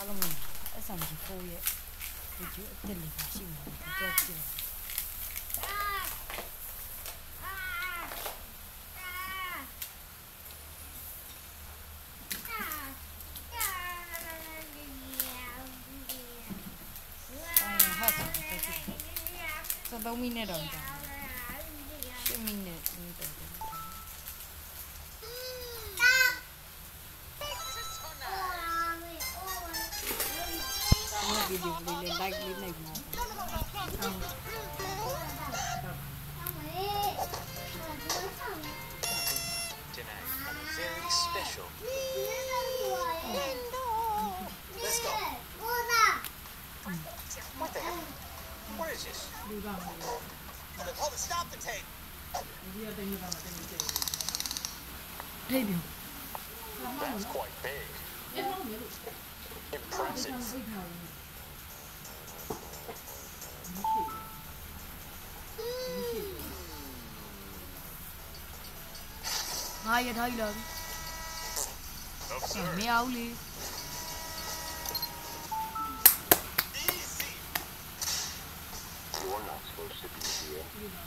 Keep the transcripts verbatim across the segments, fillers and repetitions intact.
အားလုံး S M G four ရဲ့ဗီဒီယိုအသစ်လေးပါရှိနေတယ်တော့ကြည့်သုံးမိနစ်တော့ကြာရှစ်မိနစ်နေတော့တယ်ဒီဗီဒီယိုလေး like လေးနိုင်မှာအောင် Tonight, I'm very special. Let's go. What the heck? What is this? Hold it, stop the tape. That's quite big. Impressive. Hi, Tyler. Meowly. You're not supposed to be here.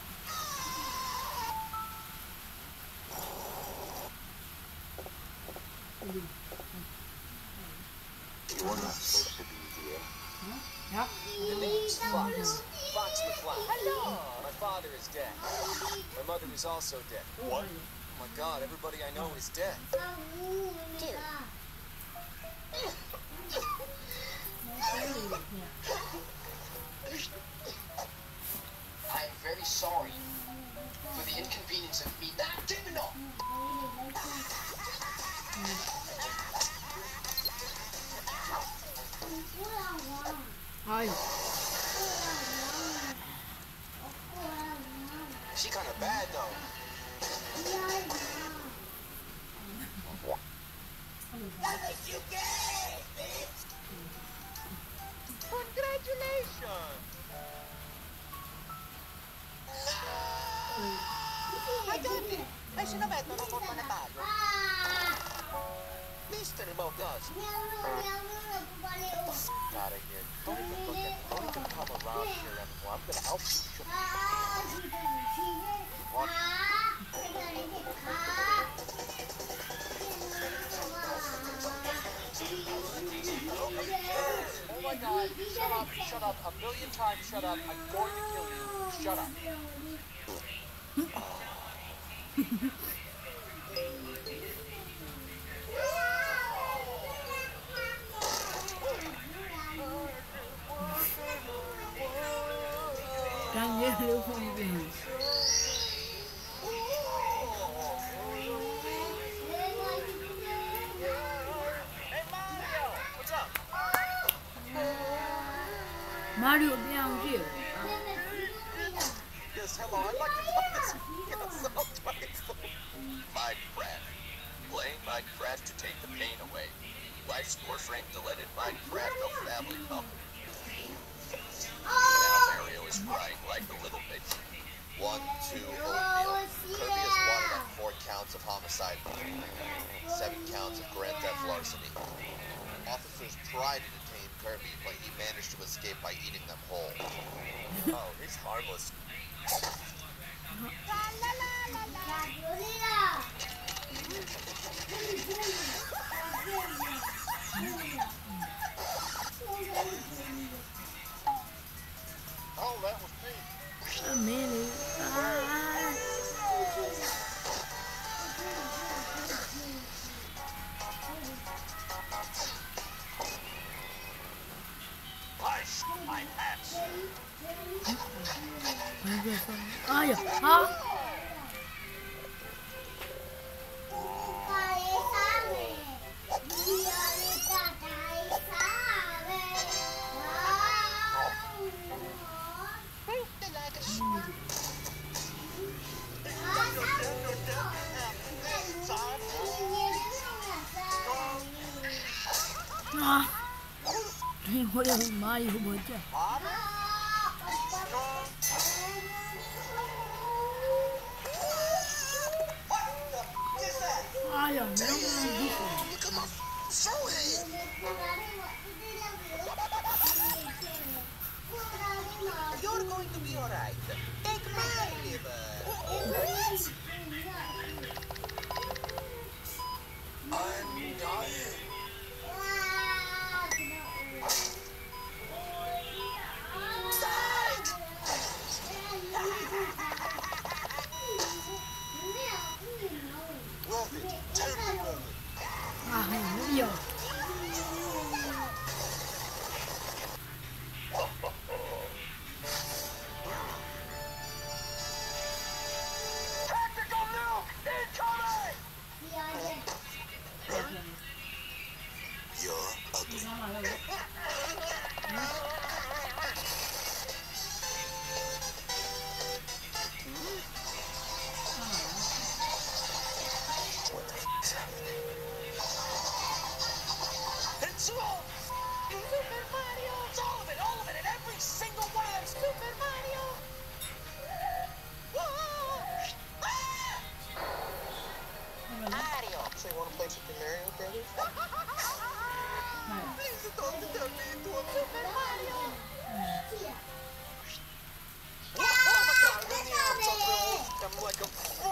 You're not supposed to be here. Yep. The name's Fox. Fox McCloud. Hello. My father is dead. My mother is also dead. What? Oh my God, everybody I know is dead. Dude. I'm very sorry for the inconvenience of me not giving up. Hi. She kind of bad though. You gay, bitch! Congratulations! Ay, Gandhi! Ay, sinabeto na po panatalo. Mister Mogas! Out of here. Don't even look at me. Don't even come around here anymore. I'm gonna help you. What? Oh my God, shut up, shut up, a million times shut up, I'm going to kill you, shut up. Đang nhớ lưu không về. Mario down here. Yes, hello, I'd like to talk this yourself twice. Minecraft. Playing Minecraft to take the pain away. Life's Warframe deleted Minecraft, no family couple. Now Mario is crying like a little bitch. One, two, oatmeal. Kirby has wanted on four counts of homicide. Seven counts of grand theft larceny. Officers tried to detain Kirby, but he managed to escape by eating them whole. Oh, he's harmless. Oh, that was me. A minute. Ah. Hush, my pants. Ai à? Hả? Ah. Ôi ơi, mai không muốn chứ. Ai à, nó Super Mario! It's all of it, all of it, and every single one of them! Super Mario! Mario! So you want to play Super Mario Brothers? Please don't turn me into a Super Mario! Oh my god, when the arms up there, I'm like a...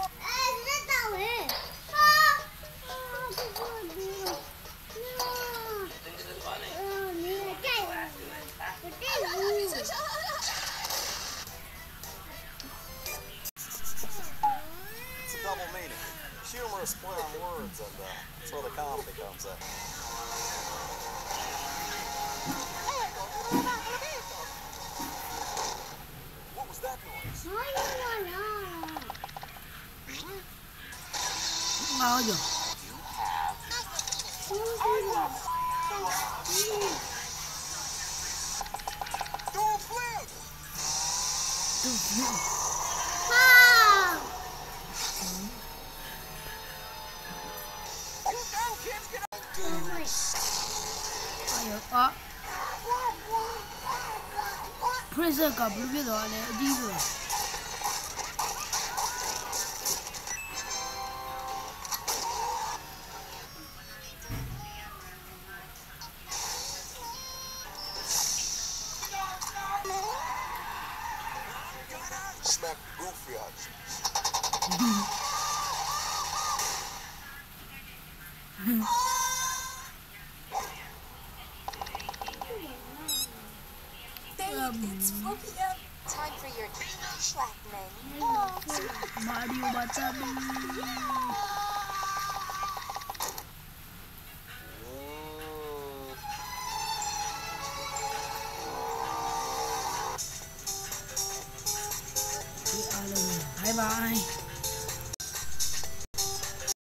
It's a double meaning. Humorous play on words, and uh, that's where the comedy comes in. What was that noise? Mario. You have... Don't flip! Ayo, ah. Prison ကဘယ်လိုဖြစ်သွားလဲအကြီးဆုံး Smack Goofy on It's four p m Time for your Schlackman. Mario Batabi. Bye bye.